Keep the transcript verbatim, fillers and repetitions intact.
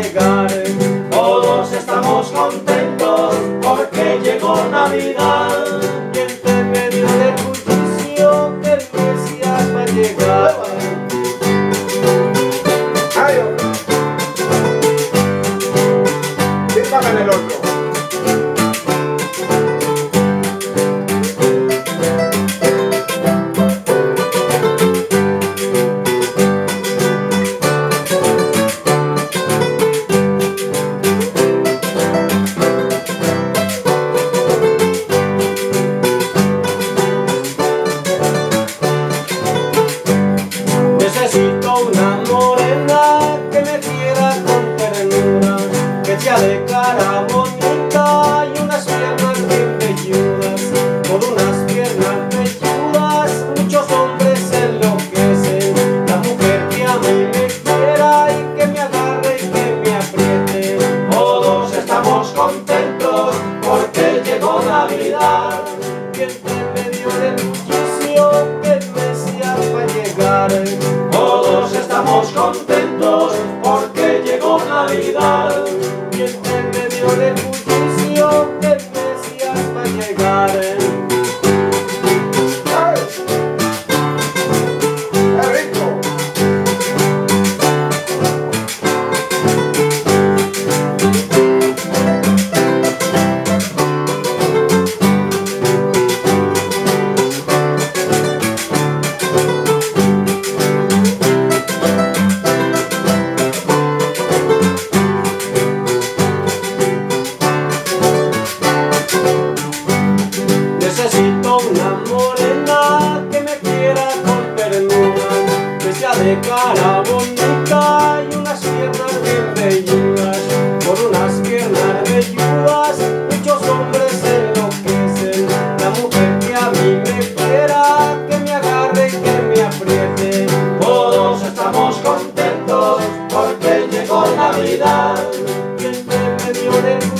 llegar. Todos estamos contentos porque llegó Navidad. Y entre medio del bullicio que el Mesías va a llegar. Adiós. Síntame en el otro. Necesito una morena que me quiera con ternura, que sea de cara bonita y unas piernas bien velludas. Por unas piernas velludas muchos hombres se enloquecen. La mujer que a mí me quiera y que me agarre y que me apriete. Todos estamos contentos porque llegó Navidad. Y entre medio del bullicio que el Mesías va a llegar. Todos estamos contentos porque llegó Navidad. Y entre medio del bullicio que el Mesías va a llegar. ¡Ay! ¡Qué rico! Necesito una morena que me quiera con ternura, que sea de cara bonita y unas piernas bien velludas. Por unas piernas velludas muchos hombres se enloquecen. La mujer que a mí me quiera, que me agarre y que me apriete. Todos estamos contentos porque llegó Navidad. Y entre medio del